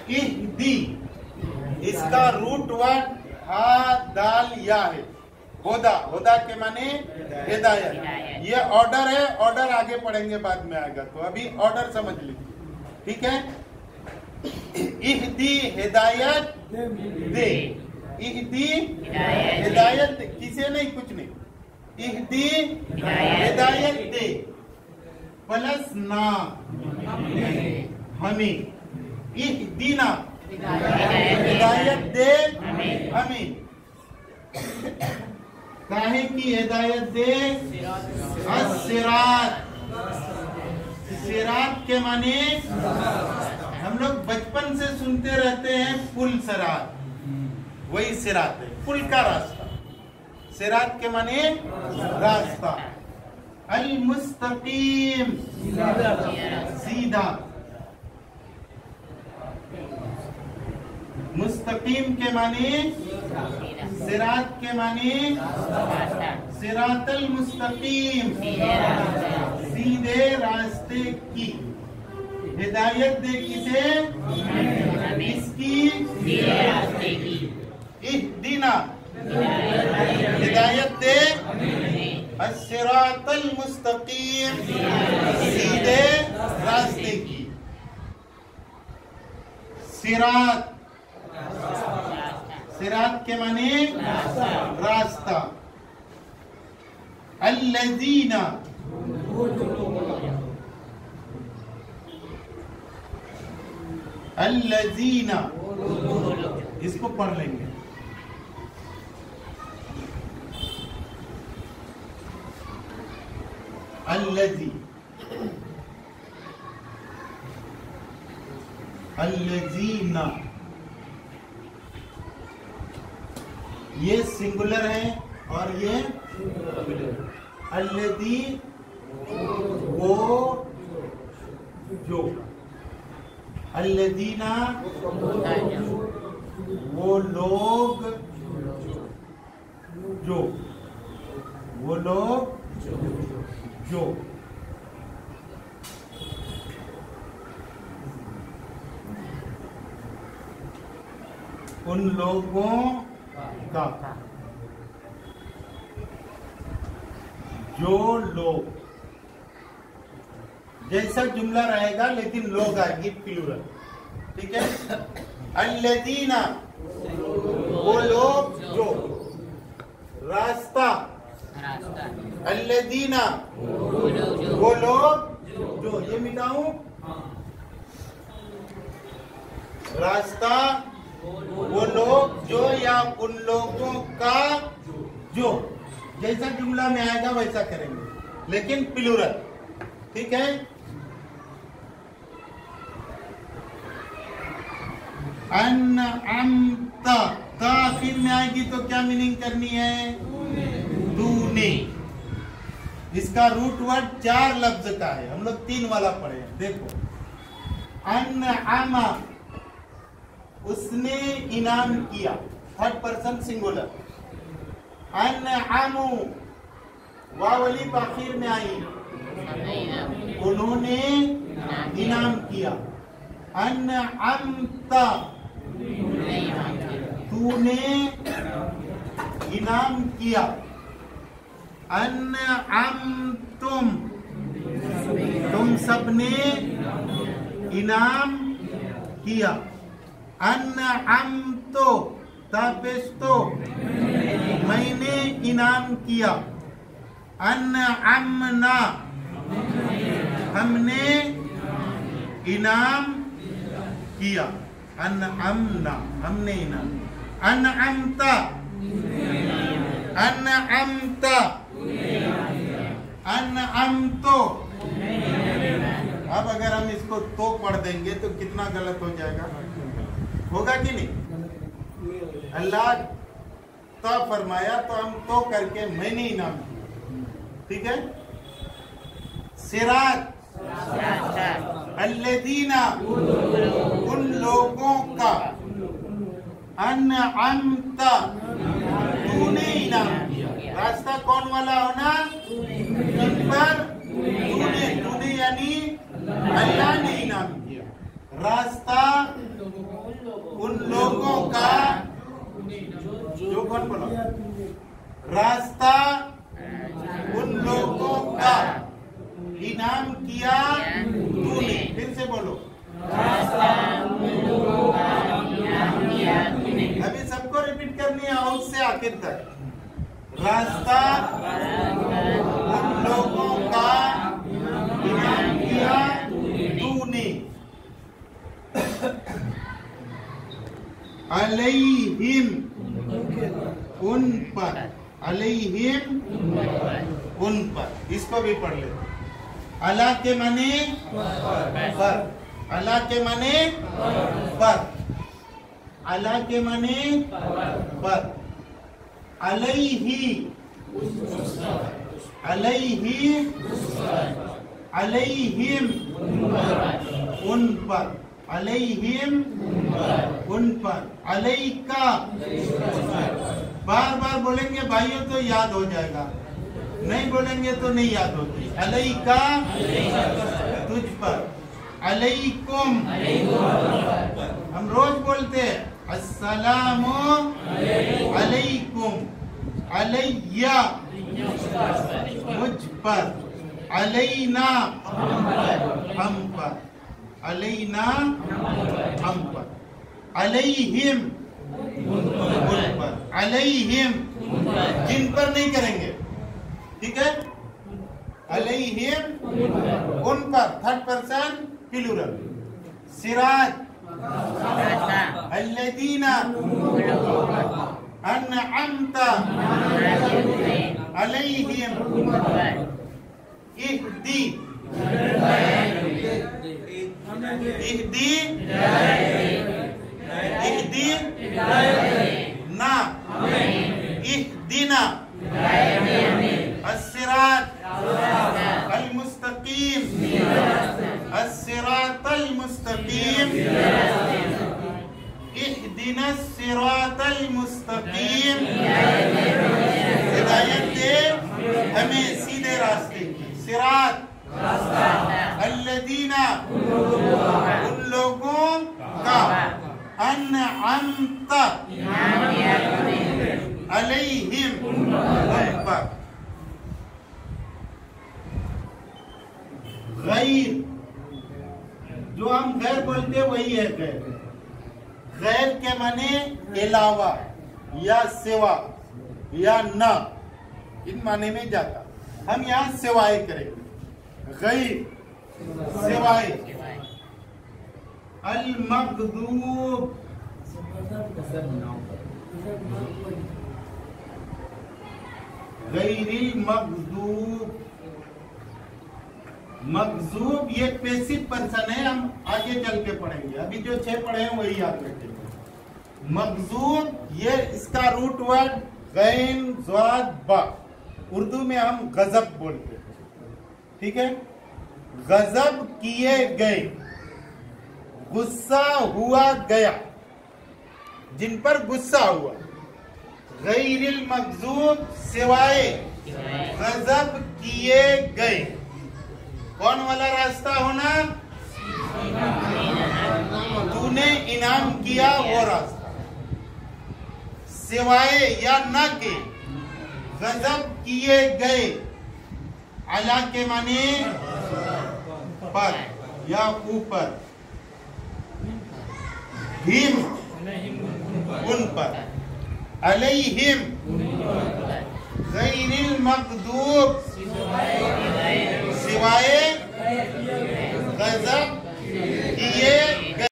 इहदी, इसका root word हा दाल या है। होदा, होदा के माने हिदायत। ये ऑर्डर है, ऑर्डर आगे पढ़ेंगे बाद में आएगा, तो अभी ऑर्डर समझ लीजिए, ठीक है। इहदी हिदायत दे, इहदी हिदायत किसे नहीं, कुछ नहीं, इहदी हिदायत दे प्लस ना हमें, इहदीना हिदायत दे हमें, काहे की हिदायत दे, सिरात, सिरात के माने हम लोग बचपन से सुनते रहते हैं पुल सरात, वही सिरात है, पुल का रास्ता। सिरात के माने रास्ता। अल मुस्तकीम, सीधा। मुस्तकीम के माने, सिरात के माने सिरातल मुस्तकीम, सीधे रास्ते की। हिदायत दे किसे, इसकी, इहदीना हिदायत दे अस्सिरातल मुस्तकीम, सीधे रास्ते की। सिरात, सिरात के माने रास्ता। अल्लज़ीना, अल्लज़ीना, इसको पढ़ लेंगे। अल्लज़ी, अल्लज़ीना, ये सिंगुलर है और ये अल्लज़ी वो जो, अल्लज़ीना वो लोग जो, वो लोग जो। उन लोगों का, जो लोग, जैसा जुमला रहेगा लेकिन लोग आएगी प्लूरल, ठीक है। अल्लज़ीना वो लोग जो, रास्ता, अल्लज़ीना वो लोग जो, ये मिटाऊं, रास्ता वो लोग जो, या उन लोगों का जो, जैसा जुमला में आएगा वैसा करेंगे लेकिन प्लूरल, ठीक है। अनअमता, ता आखिर में आएगी तो क्या मीनिंग करनी है, तूने। इसका रूट वर्ड 4 लफ्ज का है, हम लोग 3 वाला पढ़े हैं, देखो। अनअमा, उसने इनाम किया, 3rd पर्सन सिंगुलर। अनअमु, वावली आखिर में आई, उन्होंने इनाम किया। अनअमता, तूने इनाम किया। अनअमतुम, तुम सबने इनाम किया। अनअमतो, तापेस्तो, मैंने इनाम किया। अनअमना, हमने इनाम किया। अनअमना, हमने इनाम। अनअमता, अनअमता, अनअमतो। अब अगर हम इसको तो पढ़ देंगे तो कितना गलत हो जाएगा, होगा कि नहीं। अल्लाह तो फरमाया तो हम तो करके मैंने इनाम किया, ठीक है। सिरात, अल्लज़ीना उन लोगों का। अनअमता, तूने इनाम किया। रास्ता कौन वाला होना, जिन पर तूने, यानी अल्लाह ने इनाम किया। रास्ता रास्ता उन लोगों का इनाम किया तूने। फिर से बोलो, अभी सबको रिपीट करनी है आउट से आखिर तक। रास्ता उन लोगों का इनाम किया तूने, अलैहिम उन पर, अलैहिम उन पर। इसको भी पढ़ ले। अला के माने पर, अला के माने पर, अला के माने पर। अलैहि, अलैहि, अलैहिम उन पर, अलैहिम उन पर। अलैका बार बार बोलेंगे भाइयों तो याद हो जाएगा, नहीं बोलेंगे तो नहीं याद होती। अलैका तुझ पर, अलैकुम हम रोज बोलते हैं, अस्सलामु अलैकुम, अलैया मुझ पर, अलैना हम पर, अलैना हम पर। अलैहिम उन पर, अलैहिम जिन पर नहीं करेंगे, ठीक है। अलैहिम उन पर, थर्ड पर्सन प्लूरल। सिराज अल्लज़ीना अनअमता अलैहिम, इहदी इहदी इहदी ना इहदीना अस्सिरात अल-मुस्तकीम, अस्सिरात अल-मुस्तकीम, इहदिना अस्सिरात अल-मुस्तकीम। हिदायत दे हमें सीधे रास्ते की। सिरात अल्लज़ीना उन लोगों का, अनअमता अलैहिम उन पर। गैर जो हम गैर बोलते वही है गैर। गैर के माने अलावा या सिवा या न, इन माने में जाता। हम यहाँ सिवाय करेंगे। गैर सिवाय। अल मग़दूब गैरिल मग़दूब, मग़ज़ूब ये पैसिव पर्सन है, हम आगे चल के पढ़ेंगे। अभी जो 6 पढ़े हैं वही याद रखेंगे। मग़ज़ूब ये इसका रूट वर्ड गैन ज़ाद बा, उर्दू में हम गजब बोलते हैं, ठीक है। गजब किए गए, गुस्सा हुआ गया, जिन पर गुस्सा हुआ। गैरिल मग़ज़ूब सिवाय गजब किए गए। कौन वाला रास्ता होना? तूने इनाम किया वो रास्ता। सिवाय या न के, गजब किए गए। अला के माने पर या ऊपर, हिम उन पर, अलैहिम गैरिल मग़दूब